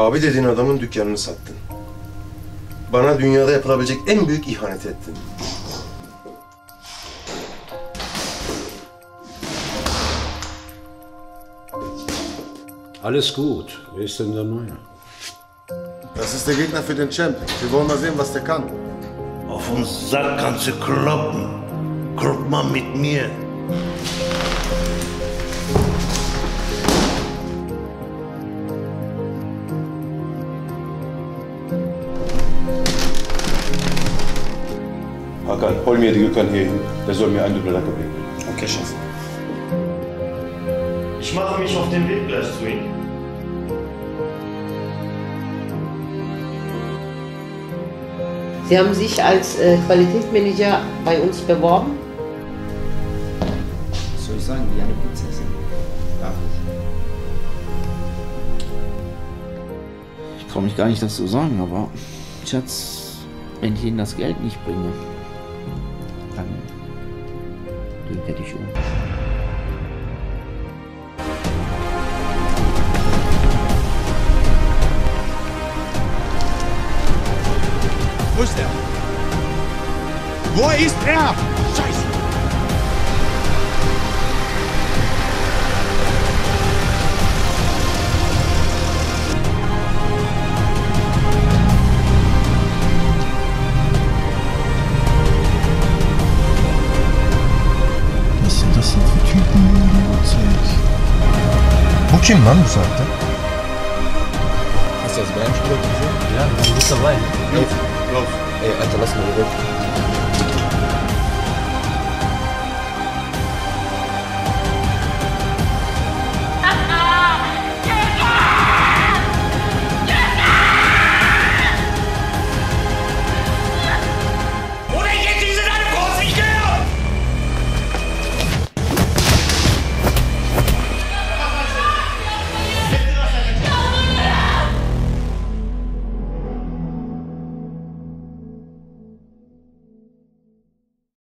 Abi dediğin adamın dükkanını sattın. Bana dünyada yapılabilecek en büyük ihanet ettin. Alles gut. Wer ist denn der Neue? Das ist der Gegner für den Champ. Wir wollen mal sehen, was der kann. Auf uns Sack kannst du kloppen. Klopp mal mit mir. Hakan, hol mir die Gökhan hier hin. Der soll mir einen Doppelacke bringen. Okay, Chef. Ich mache mich auf den Weg gleich zu ihm. Sie haben sich als Qualitätsmanager bei uns beworben? Was soll ich sagen? Wie eine Prinzessin. Darf ich? Ich traue mich gar nicht, das zu sagen, aber Schatz, wenn ich Ihnen das Geld nicht bringe, dann bringt er dich um. Wo ist er? Wo ist er? Scheiße! Was sind das denn für Typen um die Uhrzeit? Bu kim lan bu saatte? Hast du das Bandspiel gesehen? Ja, du bist dabei. Los, los. Ey, Alter, lass mal hier weg.